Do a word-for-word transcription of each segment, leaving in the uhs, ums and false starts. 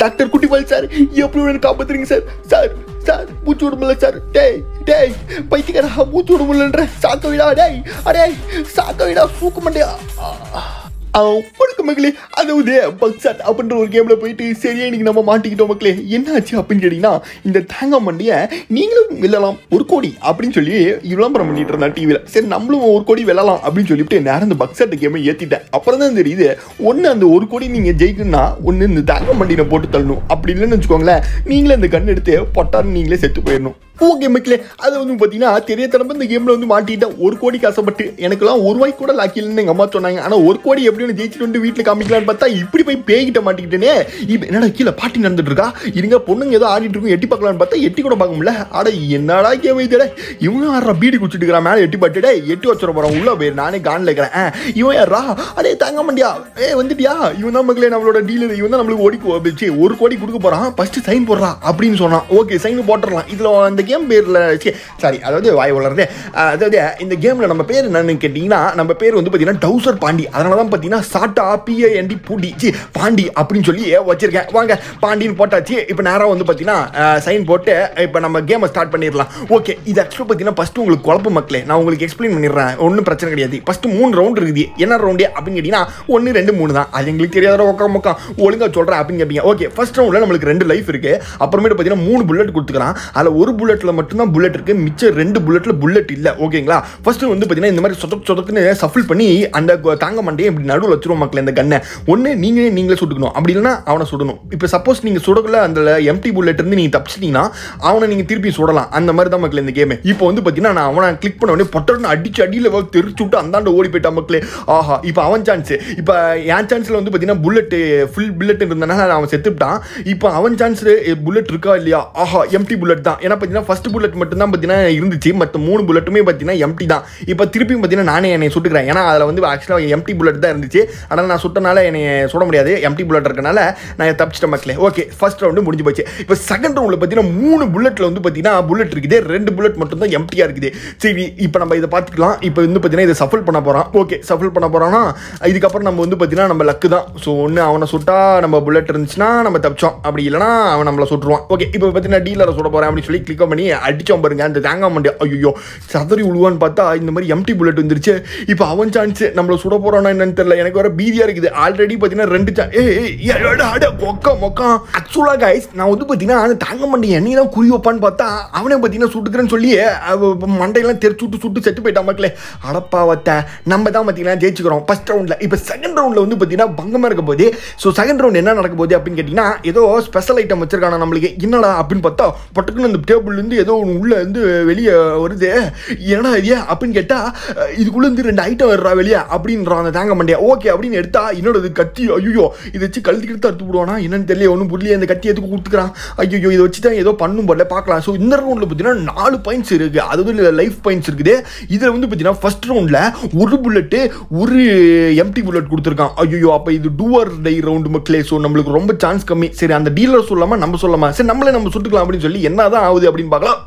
Doctor குட்டிபால் sir எப்படியும் எனக்கு காப்பாத்துறீங்க sir sir sir மூச்சு விட முடியல சார் டேய் டேய் பைத்தியக்காரா மூச்சு விட முடியலன்ற சாக்க விடா டேய் அடே சாக்க விடா சூக்க மாட்டியா அவனுக்கு மக்களே அதாவது பக்ஷாட் அப்படின்ற ஒரு கேமில் போயிட்டு சரியா இன்னைக்கு நம்ம மாட்டிக்கிட்டோம் மக்களே. என்ன ஆச்சு அப்படின்னு கேட்டிங்கன்னா இந்த தேங்காய் மண்டியை நீங்களும் வெல்லலாம் ஒரு கோடி அப்படின்னு சொல்லி விளம்பரம் பண்ணிட்டு இருந்தான் டிவியில். சரி நம்மளும் ஒரு கோடி வெல்லலாம் அப்படின்னு சொல்லிட்டு நேரம் இந்த பக்ஷாட் கேமை ஏற்றிட்டேன். அப்புறம் தான் தெரியுது ஒன்று அந்த ஒரு கோடி நீங்கள் ஜெயிக்கணும்னா ஒன்று இந்த தேங்காய் மண்டியை போட்டு தள்ளணும். அப்படி இல்லைன்னு வச்சுக்கோங்களேன் நீங்களே இந்த கண் எடுத்து பொட்டான்னு நீங்களே செத்து போயிடணும். ஓகே மக்களே அதை வந்து பார்த்தீங்கன்னா தெரியத்தனமா இந்த கேமில் வந்து மாட்டிட்டேன். ஒரு கோடி காசப்பட்டு எனக்குலாம் ஒரு ரூபாய்க்கு கூட லாக்கில்னு எங்கள் அம்மா சொன்னாங்க. ஆனால் ஒரு கோடி எப்படி ஒன்று ஜெயிச்சுட்டு வந்து வீட்டில் காமிக்கலான்னு பார்த்தா இப்படி போய் பேய்கிட்ட மாட்டிக்கிட்டேனே. இப்போ என்னடா கீழே பாட்டி நடந்துட்டு இருக்கா இருங்க பொண்ணுங்க ஏதோ ஆடிட்டு இருக்கும் எட்டி பார்க்கலான்னு பார்த்தா எட்டி கூட பார்க்க முடியல. ஆட என்னடா கேம் வைத்தடே இவன் யாரா பீடி குடிச்சிட்டு இருக்கிறான் மேலே எட்டி பாட்டுடே எட்டி வச்சுட போகிறான் உள்ள போய் நானே காணில் இருக்கிறேன். இவன் யாரா அடே தாங்க மாட்டியா ஏ வந்துட்டியா இவன் தான் மக்களே நம்மளோட டீலர். இவன் தான் நம்மளுக்கு ஓடி ஒரு கோடி கொடுக்க போகிறான் ஃபர்ஸ்ட் சைன் போடுறா அப்படின்னு சொன்னான். ஓகே சைன் போட்டுடலாம். இதில் அந்த கேம் பேரில் சாரி அதாவது வாய் வளருது. அதாவது இந்த கேமில் நம்ம பேர் என்னன்னு கேட்டிங்கன்னா நம்ம பேர் வந்து பார்த்தீங்கன்னா டவுசர் பாண்டி. அதனால தான் பார்த்தீங்கன்னா சாட்டா பிஏஎன்டி பூடி சி பாண்டி அப்படின்னு சொல்லி வச்சிருக்கேன். வாங்க பாண்டின்னு போட்டாச்சு. இப்போ நேராக வந்து பார்த்தீங்கன்னா சைன் போட்டு இப்போ நம்ம கேமை ஸ்டார்ட் பண்ணிடலாம். ஓகே இது ஆக்சுவலாக பார்த்தீங்கன்னா ஃபஸ்ட்டு உங்களுக்கு குழப்ப மக்களே நான் உங்களுக்கு எக்ஸ்பிளைன் பண்ணிடுறேன். ஒன்றும் பிரச்சனை கிடையாது. ஃபஸ்ட்டு மூணு ரவுண்ட் இருக்குது. என்ன ரவுண்டு அப்படின்னு கேட்டிங்கன்னா ஒன்று ரெண்டு மூணு தான். அது எங்களுக்கு தெரியாத உக்கா முக்கா ஒழுங்காக சொல்கிறேன் அப்படின்னு கேட்பீங்க. ஓகே ஃபர்ஸ்ட் ரவுண்டில் நம்மளுக்கு ரெண்டு லைஃப் இருக்குது. அப்புறமேட்டு பார்த்தீங்கன்னா மூணு புல்லட் கொடுத்துக்கிறான். அதில் ஒரு புல்லட்டில் மட்டும்தான் புல்லட் இருக்கு மிச்சம் ரெண்டு புல்லட்ல புல்லட் இல்ல. ஓகேங்களா ஃபர்ஸ்ட் வந்து பாத்தீங்கன்னா இந்த மாதிரி சொதக்கு சொதக்குன்னு சஃபில் பண்ணி அந்த தாங்க மண்டையை இப்படி நடுவில் வச்சிருவோம் மக்கள். இந்த கண்ணை ஒன்று நீங்களே நீங்களே சுட்டுக்கணும் அப்படி இல்லைன்னா அவனை சுடணும். இப்போ சப்போஸ் நீங்க சுடக்குள்ள அந்த எம்டி புல்லட் இருந்து நீங்க தப்பிச்சிட்டீங்கன்னா அவனை நீங்க திருப்பி சுடலாம். அந்த மாதிரி தான் மக்கள் இந்த கேம். இப்போ வந்து பாத்தீங்கன்னா நான் அவனை கிளிக் பண்ண உடனே பொட்டர்னு அடிச்சு அடியில் தெரிச்சு விட்டு அந்தாண்ட ஓடி போயிட்டான் மக்களே. ஆஹா இப்போ அவன் சான்ஸ். இப்போ என் சான்ஸ்ல வந்து பாத்தீங்கன்னா புல்லட் ஃபுல் புல்லட் இருந்தனால அவன் செத்துட்டான். இப்போ அவன் சான்ஸ் புல்லட் இருக்கா இல்லையா ஆஹா எம்டி புல்லட் தான். ஏன்னா பாத்தீங்கன்னா ஃபர்ஸ்ட் புல்லட் மட்டும் தான் பார்த்தீங்கன்னா இருந்துச்சு. மற்ற மூணு புல்லட்டுமே பார்த்தீங்கன்னா எம்டி தான். இப்போ திருப்பியும் பார்த்தீங்கன்னா நானே என்னை சுட்டுக்கிறேன். ஏன்னா அதில் வந்து ஆக்சுவலாக எம்டி புல்லட் தான் இருந்துச்சு. ஆனால் நான் சுட்டனால என்னை சுட முடியாது எம்டி புல்லட் இருக்கனால நான் தப்பிச்சிட்ட மக்களே. ஓகே ஃபர்ஸ்ட் ரவுண்டு முடிஞ்சு போச்சு. இப்போ செகண்ட் ரவுண்டில் பார்த்தீங்கன்னா மூணு புல்லட்டில் வந்து பார்த்தீங்கன்னா புல்லட் இருக்குது. ரெண்டு புல்லட் மட்டும் தான் எம்டியாக இருக்குது. சரி இப்போ நம்ம இதை பார்த்துக்கலாம். இப்போ வந்து பார்த்தீங்கன்னா இதை சஃபில் பண்ண போகிறோம். ஓகே சஃபில் பண்ண போகிறோன்னா இதுக்கப்புறம் நம்ம வந்து பார்த்தீங்கன்னா நம்ம லக்கு தான். ஸோ ஒன்று அவனை சுட்டா நம்ம புல்லட் இருந்துச்சுன்னா நம்ம தப்பிச்சோம். அப்படி இல்லைனா அவன் நம்மளை சுட்டுருவான். ஓகே இப்போ பார்த்தீங்கன்னா டீலரை சுட போகிறேன் அப்படின்னு சொல்லி கிளிக் பண்ணி அடிச்சோம் பாருங்க. அந்த தேங்காய் மண்டி ஐயோ சதறி உழுவான்னு பார்த்தா இந்த மாதிரி எம்டி புல்லட் வந்துருச்சு. இப்போ அவன் சான்ஸ் நம்மளை சுட போறானா என்னன்னு தெரியல. எனக்கு வர பீதியா இருக்குது. ஆல்ரெடி பார்த்தீங்கன்னா ரெண்டு மொக்கா மொக்கா ஆக்சுவலாக கைஸ் நான் வந்து பார்த்தீங்கன்னா அந்த தேங்காய் மண்டி என்னைக்கு தான் குறி வைப்பான்னு பார்த்தா அவனே பார்த்தீங்கன்னா சுட்டுக்கிறேன்னு சொல்லி மண்டையெல்லாம் தெரிச்சு சுட்டு சுட்டு செத்து போயிட்டான் மக்களே. அடப்பா வத்த நம்ம தான் பார்த்தீங்கன்னா ஜெயிச்சுக்கிறோம் ஃபர்ஸ்ட் ரவுண்டில். இப்போ செகண்ட் ரவுண்டில் வந்து பார்த்தீங்கன்னா பங்கமாக இருக்க போது. ஸோ செகண்ட் ரவுண்ட் என்ன நடக்க போகுது அப்படின்னு கேட்டிங்கன்னா ஏதோ ஸ்பெஷல் ஐட்டம் வச்சிருக்கானா நம்மளுக்கு. என்னடா அப்படின்னு பார்த்தா பட்டுக்குன்னு அந்த டேபிள்லேருந்து ஏதோ உள்ள இருந்து வெளியே வருது. ஏன்னா இது அப்படின்னு கேட்டா இதுக்குள்ள இருந்து ரெண்டு ஐட்டம் வர்றா வெளியே அப்படின்றான் அந்த தேங்காய் மண்டையா. ஓகே அப்படின்னு எடுத்தா என்னோட இது கத்தி ஐயோ இதை வச்சு கழுத்து கிட்ட அறுத்து விடுவானா என்னன்னு தெரியல. ஒன்றும் புரியல அந்த கத்தி எதுக்கு கொடுத்துக்கிறான். ஐயோ இதை வச்சு தான் ஏதோ பண்ணும் போல பார்க்கலாம். ஸோ இந்த ரவுண்டில் பார்த்தீங்கன்னா நாலு பாயிண்ட்ஸ் இருக்கு. அதாவது லைஃப் பாயிண்ட்ஸ் இருக்குது. இதில் வந்து பார்த்தீங்கன்னா ஃபர்ஸ்ட் ரவுண்டில் ஒரு புல்லட்டு ஒரு எம்டி புல்லட் கொடுத்துருக்கான். ஐயோ அப்போ இது டூவர் டை ரவுண்டு மக்களே. ஸோ நம்மளுக்கு ரொம்ப சான்ஸ் கம்மி. சரி அந்த டீலர் சொல்லாமா நம்ம சொல்லாமா சரி நம்மளே நம்ம சுட்டுக்கலாம் அப்படின்னு சொல்லி என்ன தான் ஆகுது அப்படின்னு பார்க்கலாம்.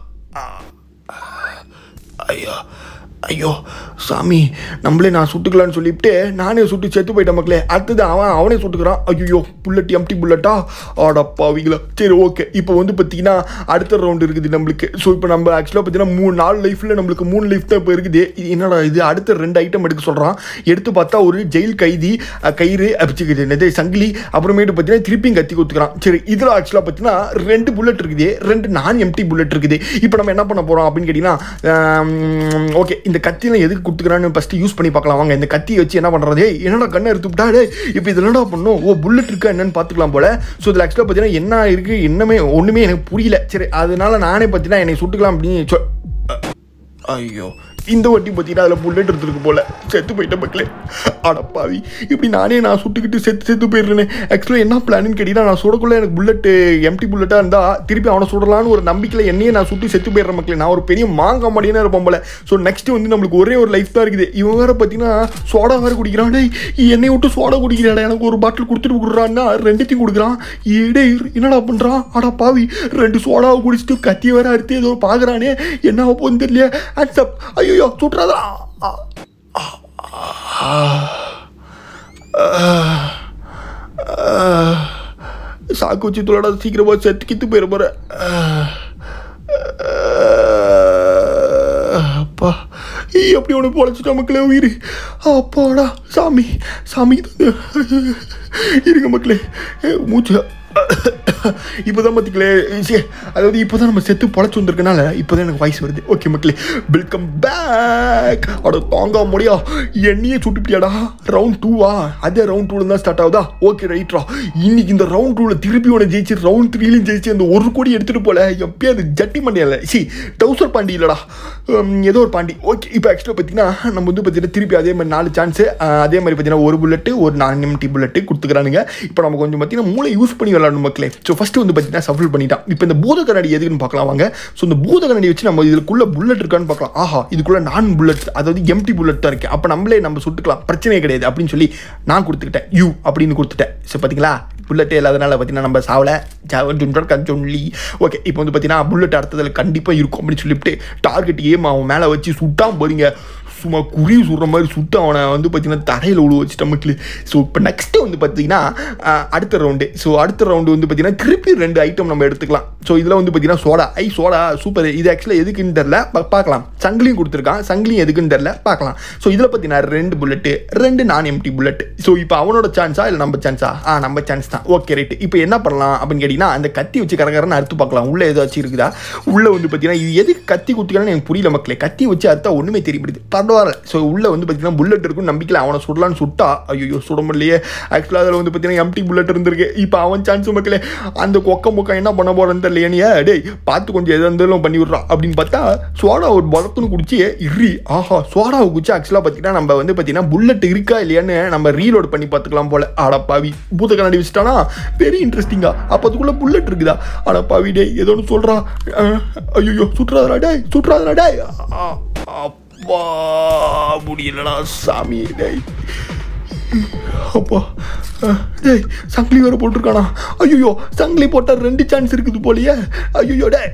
ஐயோ ஐயோ சாமி நம்மளே நான் சுட்டுக்கலான்னு சொல்லிவிட்டு நானே சுட்டு செத்து போயிட்டேன் மக்களே. அடுத்தது அவன் அவனே சுட்டுக்கிறான். ஐயோ புல்லட் எம்டி புல்லட்டா ஆடப்பாவிங்களா. சரி ஓகே இப்போ வந்து பார்த்தீங்கன்னா அடுத்த ரவுண்டு இருக்குது நம்மளுக்கு. ஸோ இப்போ நம்ம ஆக்சுவலாக பார்த்தீங்கன்னா மூணு நாலு லைஃப்பில் நம்மளுக்கு மூணு லைஃப் தான் இப்போ இருக்குது. இது என்னடா இது அடுத்த ரெண்டு ஐட்டம் எடுக்க சொல்கிறான். எடுத்து பார்த்தா ஒரு ஜெயில் கைதி கயிறு என்னது சங்கிலி அப்புறமேட்டு பார்த்தீங்கன்னா திருப்பியும் கத்தி கொடுத்துக்கிறான். சரி இதில் ஆக்சுவலாக பார்த்தீங்கன்னா ரெண்டு புல்லட் இருக்குது. ரெண்டு நான் எம்டி புல்லட் இருக்குது. இப்போ நம்ம என்ன பண்ண போகிறோம் அப்படின்னு கேட்டிங்கன்னா ஓகே இந்த கத்தியெல்லாம் எதுக்கு கொடுத்துக்கிறான்னு ஃபஸ்ட்டு யூஸ் பண்ணி பார்க்கலாம். வாங்க இந்த கத்தியை வச்சு என்ன பண்ணுறது என்னடா கண்ணை எடுத்து விட்டாடே. இப்போ இதில் என்னடா பண்ணும் ஓ புல்லட் இருக்கா என்னன்னு பார்த்துக்கலாம் போல. ஸோ இதில் ஆக்சுவலாக பார்த்தீங்கன்னா என்ன இருக்குது என்னமே ஒன்றுமே எனக்கு புரியல. சரி அதனால நானே பார்த்தீங்கன்னா என்னை சுட்டுக்கலாம் அப்படின்னு சொல். ஐயோ இந்த வட்டி பார்த்தீங்கன்னா அதில் புல்லட் எடுத்துருக்கு போல. செத்து போயிட்டேன் மக்களே. அடப்பாவி இப்படி நானே நான் சுட்டுக்கிட்டு செத்து செத்து போயிடுறேன்னு. ஆக்சுவலாக என்ன பிளான்னு கேட்டிங்கன்னா நான் சுடக்குள்ள எனக்கு புல்லட்டு எம்டி புல்லட்டாக இருந்தால் திருப்பி அவனை சுடலான்னு ஒரு நம்பிக்கையில் என்னையே நான் சுட்டு செத்து போயிடுறேன் மக்களே. நான் ஒரு பெரிய மாங்கா மடியான இருப்போம் போல. ஸோ நெக்ஸ்ட் வந்து நம்மளுக்கு ஒரே ஒரு லைஃப் தான் இருக்குது. இவன் வேறு பார்த்தீங்கன்னா சோடா வேறு குடிக்கிறான். என்னை விட்டு சோடா குடிக்கிறாடா எனக்கு ஒரு பாட்டில் கொடுத்துட்டு கொடுக்குறான்னா ரெண்டுத்தையும் கொடுக்குறான். ஏடே என்னடா பண்ணுறான் அடப்பாவி ரெண்டு சோடாவை குடிச்சிட்டு கத்தி வேற அறுத்து ஏதோ பார்க்குறானே என்ன போகுதுன்னு தெரியல. அட்சப் ஐயோ சுட்டுறாதா. சாக்கு வச்சு தொலைடா, சீக்கிரமா செத்து கித்து போயிட போகிறேன். அப்பா எப்படி ஒன்று பொழைச்சிட்டா மக்களே உயிர். அப்பாடா சாமி சாமி இருங்க மக்களே மூச்சு. இப்போ தான் பார்த்திங்களே, அதாவது இப்போ தான் நம்ம செத்து பொழைச்சி வந்திருக்கனால இப்போ தான் எனக்கு வாய்ஸ் வருது. ஓகே மக்களே, வெல்கம் பேக். அட தாங்க முடியா, என்னையே சுட்டுப்பிட்டியாடா. ரவுண்ட் டூவா? அதே ரவுண்ட் டூவில் தான் ஸ்டார்ட் ஆகுதா? ஓகே ரைட்ரா. இன்னைக்கு இந்த ரவுண்ட் டூவில் திருப்பி ஒன்று ஜெயிச்சு ரவுண்ட் த்ரீலையும் ஜெயிச்சு அந்த ஒரு கோடி எடுத்துகிட்டு போல எப்பயும் அது ஜட்டி மண்டியில் சி டவுசர் பாண்டி இல்லைடா, ஏதோ ஒரு பாண்டி. ஓகே இப்போ ஆக்சுவலாக பார்த்தீங்கன்னா நம்ம வந்து பார்த்தீங்கன்னா திருப்பி அதே மாதிரி நாலு சான்ஸு, அதே மாதிரி பார்த்தீங்கன்னா ஒரு புல்லட்டு ஒரு நான் எம்டி புல்லட்டு கொடுத்துக்கிறானுங்க. இப்போ நம்ம கொஞ்சம் பார்த்தீங்கன்னா மூளை யூஸ் பண்ணி விளாடணும் மக்களே. ஸோ ஃபஸ்ட்டு வந்து பார்த்தீங்கன்னா சஃபில் பண்ணிட்டான். இப்போ இந்த பூத கண்ணாடி எதுக்குன்னு பார்க்கலாம் வாங்க. ஸோ இந்த பூத கண்ணாடி வச்சு நம்ம இதுக்குள்ளே புல்லட் இருக்கான்னு பார்க்கலாம். ஆஹா, இதுக்குள்ளே நான் புல்லட், அதாவது எம்டி புல்லட் தான் இருக்குது. அப்போ நம்மளே நம்ம சுட்டுக்கலாம், பிரச்சனையே கிடையாது அப்படின்னு சொல்லி நான் கொடுத்துக்கிட்டேன், யூ அப்படின்னு கொடுத்துட்டேன். ஸோ பார்த்தீங்களா, புல்லட்டே இல்லாதனால பார்த்தீங்கன்னா நம்ம சாவலை ஜாவன் சொல்லி. ஓகே இப்போ வந்து பார்த்தீங்கன்னா புல்லட் அடுத்ததில் கண்டிப்பாக இருக்கும் அப்படின்னு சொல்லிவிட்டு டார்கெட் ஏம் அவன் மேலே வச்சு சுட்டான் போறீங்க. சும்மா குறி சுடுற மாதிரி சுட்டு அவனை வந்து பார்த்தீங்கன்னா தரையில் உழு வச்சுட்ட மக்கள். ஸோ இப்போ நெக்ஸ்ட்டு வந்து பார்த்தீங்கன்னா அடுத்த ரவுண்டு. ஸோ அடுத்த ரவுண்டு வந்து பார்த்தீங்கன்னா திருப்பி ரெண்டு ஐட்டம் நம்ம எடுத்துக்கலாம். ஸோ இதில் வந்து பார்த்தீங்கன்னா சோடா, ஐ சோடா சூப்பர். இது ஆக்சுவலாக எதுக்குன்னு தெரில, பார்க்கலாம். சங்கிலியும் கொடுத்துருக்கான், சங்கிலியும் எதுக்குன்னு தெரில, பார்க்கலாம். ஸோ இதில் பார்த்தீங்கன்னா ரெண்டு புல்லட்டு, ரெண்டு நான் எம்டி புல்லட்டு. ஸோ இப்போ அவனோட சான்ஸா இல்லை நம்ம சான்ஸா? ஆ நம்ம சான்ஸ் தான். Okay right. இப்போ என்ன பண்ணலாம் அப்படின்னு கேட்டிங்கன்னா அந்த கத்தி வச்சு கரகரன்னு அறுத்து பார்க்கலாம் உள்ளே ஏதாச்சும் இருக்குதா. உள்ளே வந்து பார்த்தீங்கன்னா இது எதுக்கு கத்தி குத்துக்கிறான்னு எனக்கு புரியல மக்களே. கத்தி வச்சு அறுத்தா ஒன்றுமே தெரியப்படுது, பரவாயில்ல. ஸோ உள்ளே வந்து பார்த்தீங்கன்னா புல்லட் இருக்கும் நம்பிக்கல. அவனை சுடலான்னு சுட்டா ஐயோ சுட முடியலையே. ஆக்சுவலாக அதில் வந்து பார்த்தீங்கன்னா எம்டி புல்லட் இருந்திருக்கு. இப்போ அவன் சான்ஸ் மக்களே. அந்த கொக்க முக்கம் என்ன பண்ண போகிறேன்னு தெரியலையே. டேய் பார்த்து கொஞ்சம் எதாக இருந்தாலும் பண்ணி விட்றான் அப்படின்னு பார்த்தா சோடா ஒரு பலத்துன்னு குடிச்சு இறி. ஆஹா, சோடாவை குடிச்சு ஆக்சுவலாக பார்த்தீங்கன்னா நம்ம வந்து பார்த்தீங்கன்னா புல்லட் இருக்கா இல்லையான்னு நம்ம ரீலோட் பண்ணி பார்த்துக்கலாம் போல. ஆடப்பாவி, பூத கண்ணாடி வச்சுட்டானா வெரி இன்ட்ரெஸ்டிங்கா. அப்போ அதுக்குள்ளே புல்லட் இருக்குதா? ஆடப்பாவி டே ஏதோ ஒன்று சொல்கிறான். ஐயோ சுற்றாதடா டே, சுற்றாதடா டே. அப்பா முடியலடா சாமி டேய். அப்பா டேய் சங்கிலி வேறு போட்டிருக்கானா? ஐயோ சங்கிலி போட்டால் ரெண்டு சான்ஸ் இருக்குது போலியே. ஐயோ டே,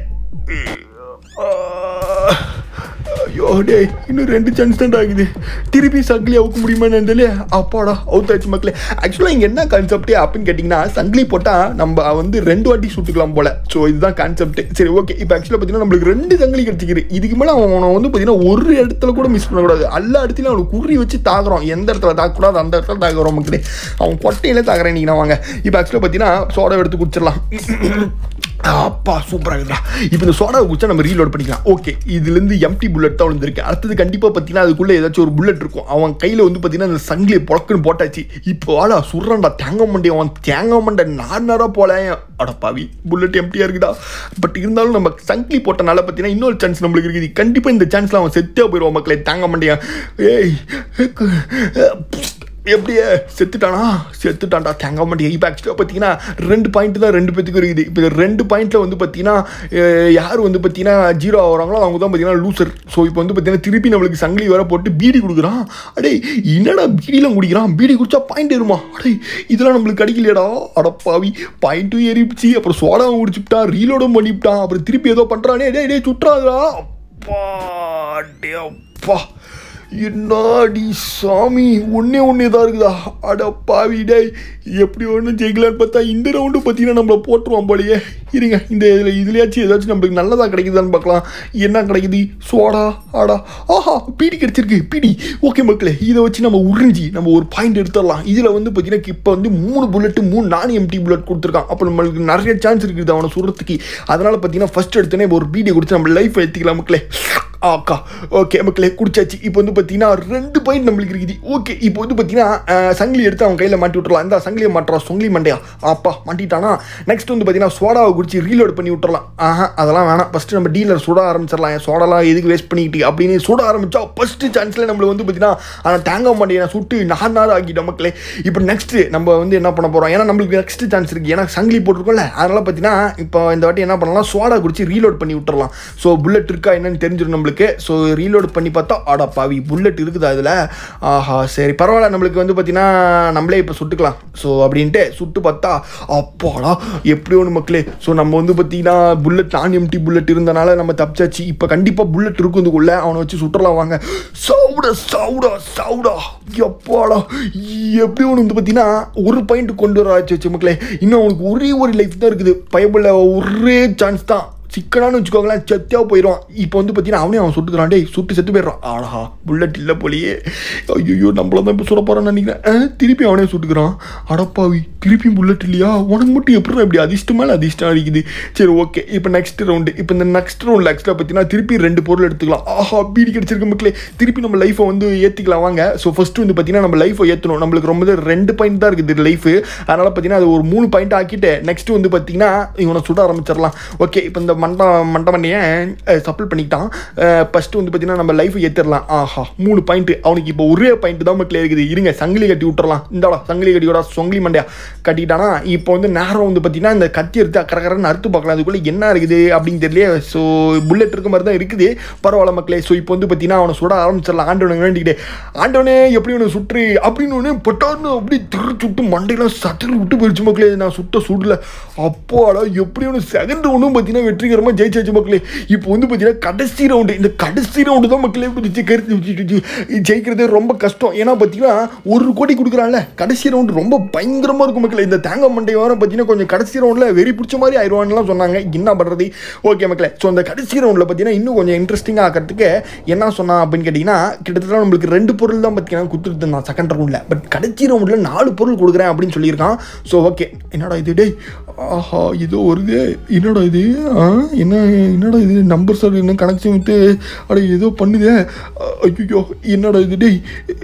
ஐயோ டே இன்னும் ரெண்டு சான்ஸ் தான் ஆகுது. திருப்பி சங்கிலி அவுக்க முடியுமான்னு தெரியல. அப்பாடா அவுத்தாச்சு மக்களே. ஆக்சுவலாக இங்கே என்ன கான்செப்டே அப்படின்னு கேட்டிங்கன்னா சங்கிலி போட்டால் நம்ம வந்து ரெண்டு வாட்டி சுட்டுக்கலாம் போல. ஸோ இதுதான் கான்செப்ட். சரி ஓகே இப்போ ஆக்சுவலாக பார்த்தீங்கன்னா நம்மளுக்கு ரெண்டு சங்கிலி கிடச்சிக்கிது. இதுக்கு மேலே அவனை வந்து பார்த்தீங்கன்னா ஒரு இடத்துல கூட மிஸ் பண்ணக்கூடாது. எல்லா இடத்துலையும் அவனுக்கு குறி வச்சு தாக்குறோம். எந்த இடத்துல தாக்கக்கூடாது அந்த இடத்துல தாக்குறோம் மக்களே. அவன் கொட்டையிலே தாக்குறேன் நீங்கள் வாங்க. இப்போ ஆக்சுவலாக பார்த்தீங்கன்னா சோடா எடுத்து குடிச்சிடலாம். அப்பா சூப்பராக இருக்குதா. இப்போ இந்த சோடாவை குடிச்சா நம்ம ரீலோட் பண்ணிக்கலாம். ஓகே இதுலேருந்து எம்டி புல்லட் தான் விழுந்திருக்கு. அடுத்தது கண்டிப்பாக பார்த்தீங்கன்னா அதுக்குள்ளே ஏதாச்சும் ஒரு புல்லட் இருக்கும். அவன் கையில் வந்து பார்த்தீங்கன்னா அந்த சங்கிலியை பொழக்குன்னு போட்டாச்சு. இப்போ ஆடா சுடுறான்டா தேங்க மண்டி. அவன் தேங்க மண்டை நார் நாராக போல. அடப்பாவி புல்லட் எம்டியாக இருக்குதா. பட் இருந்தாலும் நம்ம சங்கிலி போட்டனால பார்த்தீங்கன்னா இன்னொரு சான்ஸ் நம்மளுக்கு இருக்குது. கண்டிப்பாக இந்த சான்ஸில் அவன் செத்தே போயிடுவான் மக்களே. தேங்க மண்டியா ஏய் எப்படியே செத்துட்டானா? செத்துட்டான்டா தேங்க மாட்டேன். இப்போ ஆக்சுவலாக பார்த்தீங்கன்னா ரெண்டு பாயிண்ட் தான் ரெண்டு பேத்துக்கும் இருக்குது. இப்போ ரெண்டு பாயிண்ட்டில் வந்து பார்த்தீங்கன்னா யார் வந்து பார்த்தீங்கன்னா ஜீரோ ஆகிறாங்களோ அவங்க தான் பார்த்தீங்கன்னா லூசர். ஸோ இப்போ வந்து பார்த்தீங்கன்னா திருப்பி நம்மளுக்கு சங்கிலி வேற போட்டு பீடி கொடுக்குறான். அடே என்னடா பீடிலாம் குடிக்கிறான்? பீடி குடிச்சா பாயிண்ட் ஏறுமா? அடே இதெல்லாம் நம்மளுக்கு கிடைக்கலையடா. அடப்பாவி பாயிண்ட்டும் ஏறிடுச்சு. அப்புறம் சோடாவும் குடிச்சுட்டான், ரீலோடும் பண்ணிவிட்டான். அப்புறம் திருப்பி ஏதோ பண்ணுறானே. டே டே சுட்டுறாதா. அப்பா டே அப்பா என்னாடி சாமி ஒன்றே ஒன்றே தான் இருக்குதா. அடப்பாவி டே எப்படி ஒன்றும் ஜெயிக்கலான்னு பார்த்தா இந்த ரவுண்டு பார்த்தீங்கன்னா நம்மளை போட்டுருவான் போலையே. இருங்க இந்த இதில் இதுலையாச்சும் ஏதாச்சும் நம்மளுக்கு நல்லதாக கிடைக்குதான்னு பார்க்கலாம். என்ன கிடைக்குது? சோடா ஆடா. ஆஹா பீடி கிடச்சிருக்கு பீடி. ஓகே மக்களே இதை வச்சு நம்ம உறிஞ்சி நம்ம ஒரு பாயிண்ட் எடுத்துடலாம். இதில் வந்து பார்த்தீங்கன்னா இப்போ வந்து மூணு புல்லட்டு மூணு நான் எம்டி புல்லட் கொடுத்துருக்கான். அப்போ நம்மளுக்கு நிறைய சான்ஸ் இருக்குது அவனை சுடுறதுக்கு. அதனால் பார்த்தீங்கன்னா ஃபஸ்ட் எடுத்தோன்னே ஒரு பீடியை கொடுத்து நம்ம லைஃப் எடுத்துக்கலாம் மக்களே. ஆக்கா ஓகே மக்களே குடிச்சாச்சு. இப்போ வந்து பார்த்தீங்கன்னா ரெண்டு பாயிண்ட் நம்மளுக்கு இருக்குது. ஓகே இப்போ வந்து பார்த்தீங்கன்னா சங்கிலி எடுத்து அவன் கையில் மாட்டி விட்டுறலாம். இந்த சங்கிலியை மாட்டுறான் சொங்கிலி மண்டையா. அப்பா மாட்டிட்டானா. நெக்ஸ்ட் வந்து பார்த்தீங்கன்னா சோடாவை குடிச்சு ரீலோட் பண்ணி விட்டுறலாம். ஆஹா அதெல்லாம் வேணாம். ஃபஸ்ட்டு நம்ம டீலர் சுட ஆரம்பிச்சிடலாம். என் சோடாலாம் எதுக்கு வேஸ்ட் பண்ணிக்கிட்டு அப்படின்னு சுட ஆரம்பித்தா ஃபஸ்ட்டு சான்ஸில் நம்மளுக்கு வந்து பார்த்தீங்கன்னா ஆனால் தேங்காய் மாட்டேன் நான் சுட்டு நார் நார் ஆக்கிட்டோம் மக்களே. இப்போ நெக்ஸ்ட்டு நம்ம வந்து என்ன பண்ண போகிறோம்? ஏன்னா நம்மளுக்கு நெக்ஸ்ட் சான்ஸ் இருக்குது. ஏன்னா சங்கிலி போட்டிருக்கோம்ல. அதனால் பார்த்தீங்கன்னா இப்போ இந்த வாட்டி என்ன பண்ணலாம்? சோடா குடிச்சு ரீலோட் பண்ணி விட்டுறலாம். ஸோ புல்லட் இருக்கா என்னன்னு தெரிஞ்சிடும் நம்மளுக்கு. நம்மளுக்கு. ஸோ ரீலோட் பண்ணி பார்த்தா ஆடா பாவி புல்லட் இருக்குதா இதில். ஆஹா சரி பரவாயில்ல, நம்மளுக்கு வந்து பார்த்தீங்கன்னா நம்மளே இப்போ சுட்டுக்கலாம். ஸோ அப்படின்ட்டு சுட்டு பார்த்தா அப்பாடா எப்படி ஒன்று மக்களே. ஸோ நம்ம வந்து பார்த்தீங்கன்னா புல்லட் நான் எம்டி புல்லட் இருந்தனால நம்ம தப்பிச்சாச்சு. இப்போ கண்டிப்பாக புல்லட் இருக்கும் இதுக்குள்ளே, அவனை வச்சு சுட்டலாம் வாங்க. சவுடா சவுடா சவுடா எப்பாடா எப்படி ஒன்று வந்து பார்த்தீங்கன்னா ஒரு பாயிண்ட் கொண்டு வர ஆச்சு வச்சு மக்களே. இன்னும் அவனுக்கு ஒரே ஒரு லைஃப் தான் இருக்குது. பயபுள்ள ஒரே சான்ஸ் தான், சிக்கனானு வச்சுக்கோங்களேன், செத்தியாக போயிடுவான். இப்போ வந்து பார்த்தீங்கன்னா அவனே அவன் சுட்டுக்கிறான். டே சுட்டு செத்து போயிடுறான். ஆடா புல்லட் இல்லை போலியே. ஐயோ நம்மள தான் இப்போ சுட போகிறான்னு நினைக்கிறேன். திருப்பி அவனே சுட்டுக்கிறான். அடப்பாவி திருப்பியும் புல்லட் இல்லையா? உனக்கு மட்டும் எப்படி இப்படி அதிர்ஷ்டம் மேலே அதிர்ஷ்டம் அடிக்குது. சரி ஓகே, இப்போ நெக்ஸ்ட் ரவுண்டு. இப்போ இந்த நெக்ஸ்ட் ரவுண்டில் ஆக்சுவலாக பார்த்தீங்கன்னா திருப்பி ரெண்டு பொருள் எடுத்துக்கலாம். ஆஹா பீடி கிடச்சிருக்க மக்களே. திருப்பி நம்ம லைஃப்பை வந்து ஏற்றிக்கலாம் வாங்க. ஸோ ஃபஸ்ட்டு வந்து பார்த்தீங்கன்னா நம்ம லைஃப்பை ஏற்றணும். நம்மளுக்கு ரொம்ப ரெண்டு பாயிண்ட் தான் இருக்குது லைஃபு. அதனால் பார்த்தீங்கன்னா அது ஒரு மூணு பாயிண்ட் ஆக்கிட்டு நெக்ஸ்ட் வந்து பார்த்தீங்கன்னா இவனை சுட ஆரம்பிச்சிடலாம். ஓகே இப்போ இந்த மண்டா மண்டை மண்டையை சப்ளை பண்ணிக்கிட்டான். ஃபஸ்ட்டு வந்து பார்த்தீங்கன்னா நம்ம லைஃப் ஏற்றிடலாம். ஆஹா மூணு பாயிண்ட்டு. அவனுக்கு இப்போ ஒரே பாயிண்ட் தான் மக்களே இருக்குது. இருங்க சங்கிலி கட்டி விட்டுறலாம். இந்தாடா சங்கிலி கட்டியோட சொங்கிலி மண்டையா கட்டிட்டானா. இப்போ வந்து நேரம் வந்து பார்த்தீங்கன்னா இந்த கத்தி எடுத்து கரகரன்னு அறுத்து பார்க்கலாம். அதுக்குள்ளே என்ன இருக்குது அப்படின்னு தெரியல. ஸோ புல்லட் இருக்க மாதிரி தான் இருக்குது. பரவாயில்ல மக்களே. ஸோ இப்போ வந்து பார்த்தீங்கன்னா அவனை சுட ஆரம்பிச்சிடலாம். ஆண்டவனை வேண்டிக்கிட்டே ஆண்டவனே எப்படி ஒன்று சுற்று அப்படின்னு ஒன்று பட்டான்னு அப்படி திரு சுட்டு மண்டையெல்லாம் சட்டில் விட்டு போயிடுச்சு மக்களே. நான் சுட்ட சுடல. அப்போடா எப்படி ஒன்று செகண்ட் ஒன்றும் பார்த்தீங்கன்னா வெற்றிகரமாக ஜெயிச்சு மக்களே. இப்போ வந்து பார்த்தீங்கன்னா கடைசி ரவுண்டு. இந்த கடைசி ரவுண்டு தான் மக்களே ஜெயிக்கிறது ரொம்ப கஷ்டம். ஏன்னா பார்த்தீங்கன்னா ஒரு கோடி கொடுக்குறான்ல. கடைசி ரவுண்டு ரொம்ப பயங்கரமாக இருக்கும் மக்களே. இந்த தேங்காய் மண்டை வர பார்த்தீங்கன்னா கொஞ்சம் கடைசி ரவுண்டில் வெறி பிடிச்ச மாதிரி ஆயிடுவான்லாம் சொன்னாங்க. என்ன பண்ணுறது. ஓகே மக்களே. ஸோ அந்த கடைசி ரவுண்டில் பார்த்தீங்கன்னா இன்னும் கொஞ்சம் இன்ட்ரெஸ்டிங்காக ஆக்கிறதுக்கு என்ன சொன்னான் அப்படின்னு கேட்டிங்கன்னா கிட்டத்தட்ட நம்மளுக்கு ரெண்டு பொருள் தான் பார்த்தீங்கன்னா கொடுத்துட்டு இருந்தான் செகண்ட் ரவுண்டில். பட் கடைசி ரவுண்டில் நாலு பொருள் கொடுக்குறேன் அப்படின்னு சொல்லியிருக்கான். ஸோ ஓகே என்னடா இது டே. ஆஹா இதோ வருது. என்னடா இது என்ன என்னடா இது நம்பர் சார் என்ன கனெக்ஷன் விட்டு அட ஏதோ பண்ணுதே. ஐயோ என்னடா இது டே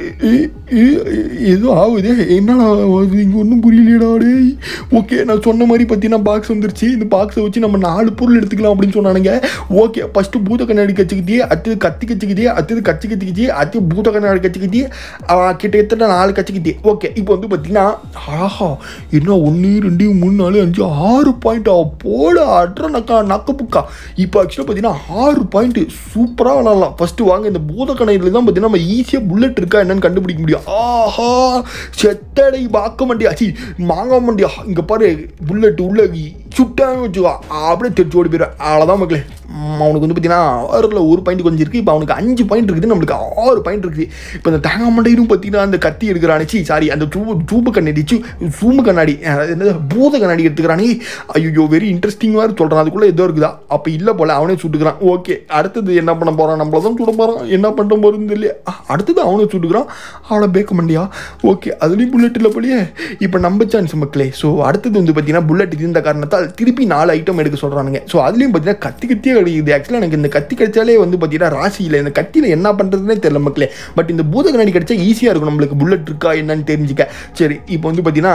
ஏதோ ஆகுது. என்னடா இங்கே ஒன்றும் புரியலையடா டே. ஓகே நான் சொன்ன மாதிரி பார்த்தீங்கன்னா பாக்ஸ் வந்துருச்சு. இந்த பாக்ஸை வச்சு நம்ம நாலு பொருள் எடுத்துக்கலாம் அப்படின்னு சொன்னானுங்க. ஓகே ஃபஸ்ட்டு பூத கண்ணாடி கச்சிக்கிட்டே, அடுத்தது கத்தி கச்சிக்கிட்டே, அடுத்தது கச்சி கத்திக்கிட்டே, அடுத்து பூத கண்ணாடி கச்சிக்கிட்டே, கிட்டத்தட்ட நாலு கச்சிக்கிட்டே. ஓகே இப்போ வந்து பார்த்தீங்கன்னா ஆஹா என்ன ஒன்று ரெண்டு மூணு நாலு அஞ்சு ஆறு பாயிண்ட் போட அட்ற நக்கா நக்க புக்கா. இப்போ ஆக்சுவலாக பார்த்தீங்கன்னா ஆறு பாயிண்ட் சூப்பராக விளாட்லாம். ஃபஸ்ட்டு வாங்க இந்த பூத கணக்கில் தான் பார்த்தீங்கன்னா நம்ம ஈஸியாக புல்லட் இருக்கா என்னன்னு கண்டுபிடிக்க முடியும். ஆஹா செத்தடை வாக்க மண்டியா சி மாங்கா மண்டியா. இங்கே பாரு புல்லட் உள்ள சுட்டான்னு வச்சுக்கோ அப்படியே தெரிச்சு ஓடி போயிடுவேன். அவ்வளோதான் மக்களே. அவனுக்கு வந்து பார்த்தீங்கன்னா ஆறில் ஒரு பாயிண்ட் கொஞ்சம் இருக்குது. இப்போ அவனுக்கு அஞ்சு பாயிண்ட் இருக்குது, நம்மளுக்கு ஆறு பாயிண்ட் இருக்குது. இப்போ இந்த தேங்காய் மண்டையும் பார்த்தீங்கன்னா அந்த கத்தி எடுக்கிறானே சாரி அந்த சூ சூப்பு கண்ணாடி சி சூம்பு கண்ணாடி என்ன பூத கண்ணாடி எடுத்துக்கிறானே. ஐயோ வெரி இன்ட்ரெஸ்டிங்காக சொல்கிறான். அதுக்குள்ளே ஏதோ இருக்குதா அப்போ இல்லை போல் அவனே சுட்டுக்கிறான். ஓகே அடுத்தது என்ன பண்ண போகிறான், நம்மள தான் சுட போகிறான். என்ன பண்ண போகிறது இல்லையா. அடுத்தது அவனை சுட்டுக்கிறான். அவளை பேக்க மண்டியா. ஓகே அதுலேயும் புல்லட் இல்லை போலியே. இப்போ நம்ம சான்ஸ் மக்களே. ஸோ அடுத்தது வந்து பார்த்தீங்கன்னா புல்லட் இருந்த காரணத்தால் திருப்பி நாலு ஐட்டம் எடுக்க சொல்கிறானுங்க. ஸோ அதுலேயும் பார்த்தீங்கன்னா கத்தி கத்தியே கிடைக்குது. ஆக்சுவலாக எனக்கு இந்த கத்தி கிடைச்சாலே வந்து பார்த்தீங்கன்னா ராசி இல்லை. இந்த கத்தியில் என்ன பண்ணுறதுனே தெரியல மக்களே. பட் இந்த பூத கண்ணாடி கிடைச்சா ஈஸியாக இருக்கும் நம்மளுக்கு புல்லட் இருக்கா என்னன்னு தெரிஞ்சுக்க. சரி இப்போ வந்து பார்த்தீங்கன்னா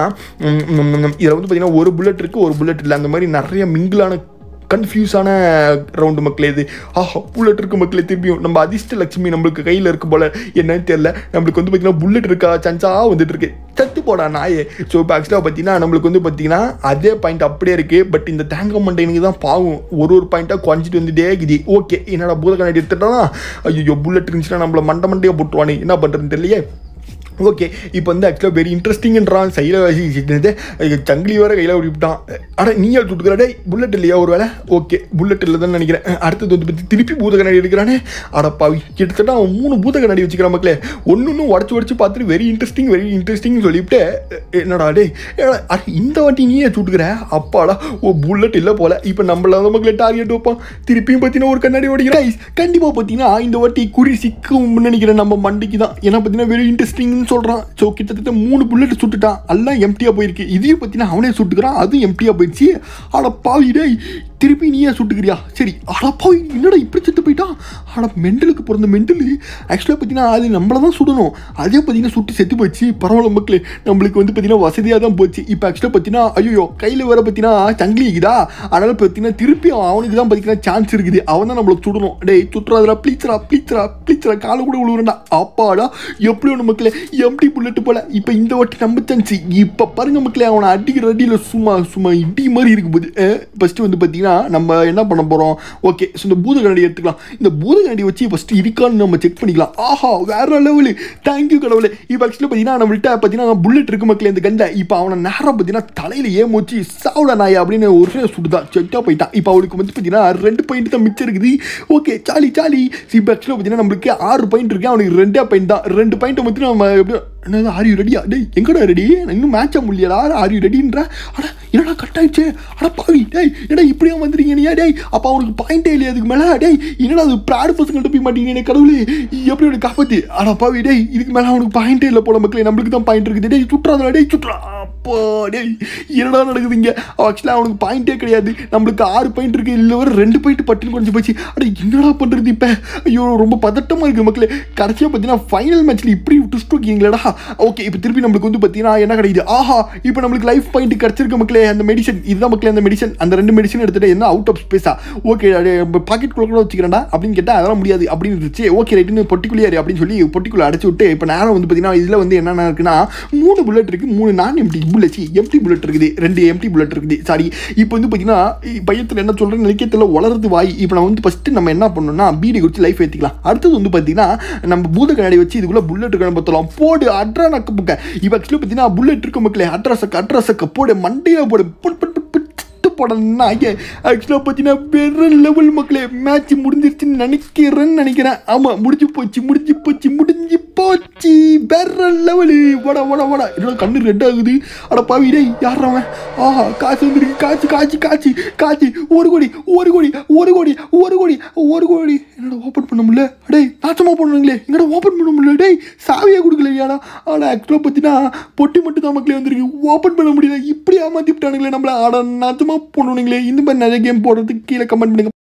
இதில் வந்து பார்த்தீங்கன்னா ஒரு புல்லட் இருக்குது ஒரு புல்லட் இல்லை. அந்த மாதிரி நிறைய மிங்கிளான கன்ஃபியூஸான ரவுண்டு மக்களே இது. ஆஹா புல்லட் இருக்கு மக்களே. திருப்பியும் நம்ம அதிர்ஷ்ட லட்சுமி நம்மளுக்கு கையில் இருக்கு போல் என்னன்னு தெரியல. நம்மளுக்கு வந்து பார்த்தீங்கன்னா புல்லட் இருக்கா சான்ஸாக வந்துட்டு இருக்கு. சத்து போடா நாயே. ஸோ இப்போ ஆக்சுவலாக பார்த்தீங்கன்னா நம்மளுக்கு வந்து பார்த்தீங்கன்னா அதே பாயிண்ட் அப்படியே இருக்குது. பட் இந்த தேங்காய் மண்டைனுக்கு தான் பாவம் ஒரு ஒரு பாயிண்ட்டாக குறைஞ்சிட்டு வந்துட்டே இருக்குது. ஓகே என்னடா பூத கண்ணாடி எடுத்துட்டோம்னா ஐயோ புல்லட் இருந்துச்சுன்னா நம்மளை மண்டை மண்டையாக போட்டுருவானே என்ன பண்ணுறதுன்னு தெரியலையே. ஓகே இப்போ வந்து ஆக்சுவலாக வெரி இன்ட்ரெஸ்டிங்ன்றான். சைடில் சங்கிலி வேறு கையில் விட்டான். ஆனால் நீ யார் சுட்டுக்கிறாடே புல்லட் இல்லையா ஒரு வேலை. ஓகே புல்லட் இல்லை தான் நினைக்கிறேன். அடுத்தது வந்து பற்றி திருப்பி பூத கண்ணாடி எடுக்கிறானே. அடப்பாவி கிட்டத்தட்ட அவன் மூணு பூத கண்ணாடி வச்சுக்கிறான் மக்களே. ஒன்று ஒன்று உடச்சி உடச்சி பார்த்துட்டு வெரி இன்ட்ரெஸ்டிங் வெரி இன்ட்ரெஸ்டிங்னு சொல்லிவிட்டு என்னடா டே இந்த வாட்டி நீயே சுட்டுக்கிற அப்பாடா ஓ புல்லட் இல்லை போல. இப்போ நம்மள மக்களே டார்கெட் வைப்பான். திருப்பியும் பார்த்தீங்கன்னா ஒரு கண்ணாடி ஓடிக்கிறேன். கண்டிப்பாக பார்த்தீங்கன்னா இந்த வாட்டி குறி சிக்கும் நினைக்கிறேன் நம்ம மண்டிக்கு தான். ஏன்னா பார்த்தீங்கன்னா வெரி இன்ட்ரெஸ்டிங் சொல்றான். சோ கிட்டத்தட்ட மூணு புல்லட் சுட்டுட்டான். எல்லாம் எம்டியா போயிருக்கு. இதையும் பத்தினா அவனே சுட்டுக்கிறான். அதுவும் எம்டியா போயிடுச்சு. ஆனா பாவி டேய் திருப்பி நீயே சுட்டுக்கிறியா. சரி அட பாவி என்னடா இப்படி செத்து போயிட்டான். ஆனா மெண்டலுக்கு பிறந்த மெண்டலு ஆக்சுவலாக பார்த்தீங்கன்னா அது நம்மள தான் சுடணும். அதே பார்த்தீங்கன்னா சுட்டு செத்து போயிடுச்சு. பரவாயில்ல மக்களே நம்மளுக்கு வந்து பார்த்தீங்கன்னா வசதியாக தான் போச்சு. இப்போ ஆக்சுவலாக பார்த்தீங்கன்னா ஐயோ கையில் வர பார்த்தீங்கன்னா சங்கிலி இருக்குதா. அதனால பார்த்தீங்கன்னா திருப்பி அவனுக்கு தான் பார்த்தீங்கன்னா சான்ஸ் இருக்குது. அவன் தான் நம்மளுக்கு சுடணும். டேய் சுட்டுறாதுரா ப்ளீச்சரா ப்ளீச்சரா ப்ளீச்சரா காலை கூட விழுவுறா. அப்பாடா எப்படி ஒன்று மக்களே எம்டி புல்லட்டு போல. இப்போ இந்த வாட்டி நம்ம சான்ஸ். இப்போ பாருங்க மக்களே அவனை அடிக்கிற அடியில் சும்மா சும்மா இடி மாதிரி இருக்கும்போது ஃபஸ்ட்டு வந்து பார்த்தீங்கன்னா நம்ம என்ன பண்ண போகிறோம்? ஓகே, ஸோ இந்த பூத கண்ணாடி எடுத்துக்கலாம். இந்த பூத கண்ணாடி வச்சு ஃபஸ்ட்டு இருக்கான்னு நம்ம செக் பண்ணிக்கலாம். ஆஹா, வேற லெவலு, தேங்க்யூ கடவுளே. இப்போ ஆக்சுவலாக பார்த்தீங்கன்னா நம்மள்கிட்ட பார்த்தீங்கன்னா புல்லட் இருக்கு மக்களே இந்த கண்டை. இப்போ அவனை நேரம் பார்த்தீங்கன்னா தலையில் ஏமோச்சு சாவுட நாய் அப்படின்னு ஒரு சுடுதான் செட்டாக போயிட்டான். இப்போ அவளுக்கு வந்து பார்த்தீங்கன்னா ரெண்டு பாயிண்ட் தான் மிச்சம் இருக்குது. ஓகே, சாலி சாலி. இப்போ ஆக்சுவலாக பார்த்தீங்கன்னா நம்மளுக்கு ஆறு பாயிண்ட் இருக்கு, அவனுக்கு ரெண்டே பாயிண்ட் தான். ரெண்டு பாயிண்ட்டை மட்டும் நம்ம எப்படி என்னது ஆர் யூ ரெடியா? டேய் எங்கடா ரெடி? இன்னும் மேட்சா முடியலடா. ஆர் யூ ரெடின்ற? அடா என்னடா கட் ஆயிடுச்சு? அட பாவி டேய், என்னடா இப்படியா வந்துறீங்க நீ? டேய் அப்போ அவனுக்கு பாயிண்டே இல்லையா அதுக்கு மேலே? டேய் என்னடா அது ப்ராடு பசங்கள்ட்ட போய் மாட்டீங்க கடவுளே, எப்படி அவனுக்கு காப்பாற்றி? அட பாவி டேய், இதுக்கு மேலே அவனுக்கு பாயிண்டே இல்லை போல மக்களே. நம்மளுக்கு தான் பாயிண்ட் இருக்குது. டேய் சுற்றுறாதா? டேய் சுற்றுறா. அப்போ டேய் என்னடா நடக்குதுங்க? ஆக்சுவலாக அவனுக்கு பாயிண்டே கிடையாது. நம்மளுக்கு ஆறு பாயிண்ட் இருக்குது, இல்லை ஒரு ரெண்டு பாயிண்ட் பட்டுன்னு குறைஞ்சி போச்சு. அட என்னடா பண்ணுறது இப்போ? ஐயோ ரொம்ப பதட்டமாக இருக்குது மக்களே. கடைசியாக பார்த்தீங்கன்னா ஃபைனல் மேட்ச்சில் இப்படி ட்விஸ்ட் வைக்கீங்களா? ஓகே, இப்போ திருப்பி நம்மளுக்கு வந்து பார்த்தீங்கன்னா என்ன கிடைக்குது? ஆஹா, இப்போ நம்மளுக்கு லைஃப் பாயிண்ட் கிடச்சிருக்க மக்களே. அந்த மெடிசன் இதுதான் மக்களே, அந்த மெடிசன். அந்த ரெண்டு மெடிசன் எடுத்துகிட்டு என்ன அவுட் ஆஃப் ஸ்பேஸா? ஓகே, பாக்கெட் குள்ள கூட வச்சுக்கிறேன்டா அப்படின்னு கேட்டால் அதெல்லாம் முடியாது அப்படின்னு இருந்துச்சு. ஓகே ரைட்டுன்னு பொட்டிக்குள்ளியாரு அப்படின்னு சொல்லி பொட்டிக்குள்ள அடைச்சி விட்டு இப்போ நேரம் வந்து பார்த்தீங்கன்னா இதில் வந்து என்னென்ன இருக்குன்னா மூணு புல்லட் இருக்குது, மூணு நான் எம்டி புல்லட் எம்டி புல்லட் இருக்குது, ரெண்டு எம்டி புல்லட் இருக்குது. சாரி, இப்போ வந்து பார்த்தீங்கன்னா பையத்தில் என்ன சொல்கிறேன்னு நினைக்கத்தில் வளருது வாய். இப்போ நான் வந்து ஃபஸ்ட்டு நம்ம என்ன பண்ணணும்னா பீடி குடிச்சு லைஃப் ஏற்றிக்கலாம். அடுத்தது வந்து பார்த்தீங்கன்னா நம்ம பூத கண்ணாடி வச்சு இதுக்குள்ளே புல்லட் இருக்கான்னு பார்த்தலாம். போடு அட்ரா நக்க புக்க. இப்போ ஆக்சுவலி பார்த்தீங்கன்னா புல்லட் இருக்க மக்களே, அட்ராசக்க அட்ராசக்க போடு, மண்டையில் போடு, போடணும்னா ஆக்சுவலாக பார்த்தீங்கன்னா வேற லெவல் மக்களே. மேட்ச் முடிஞ்சிருச்சுன்னு நினைக்கிறேன்னு நினைக்கிறேன். ஆமாம், முடிஞ்சு போச்சு முடிஞ்சு போச்சு முடிஞ்சு போச்சு. வேற லெவலு. வடா வடா வடா. என்னோட கண்ணு ரெட் ஆகுது. அட பாவி டேய் யாராவன்? ஆஹா, காசு வந்துருக்கு. காய்ச்சி காய்ச்சி காய்ச்சி காய்ச்சி ஒரு கோடி ஒரு கோடி ஒரு கோடி ஒரு கோடி ஒரு கோடி. என்னோட ஓப்பன் பண்ண முடியல. டேய் நாச்சமாக பண்ணுங்களே, என்னோட ஓப்பன் பண்ண முடியல. டேய் சாவியாக கொடுக்கலையாடா? ஆனால் ஆக்சுவலாக பார்த்தீங்கன்னா பொட்டி மட்டும் தான் மக்களே வந்திருக்கு, ஓப்பன் பண்ண முடியல. இப்படி ஏமாற்றி விட்டானுங்களே நம்மளை. ஆட நாச்சமாக போனீங்களே. இந்த மாதிரி நிறைய கேம் போடுறதுக்கு கீழே கமெண்ட் பண்ணுங்க.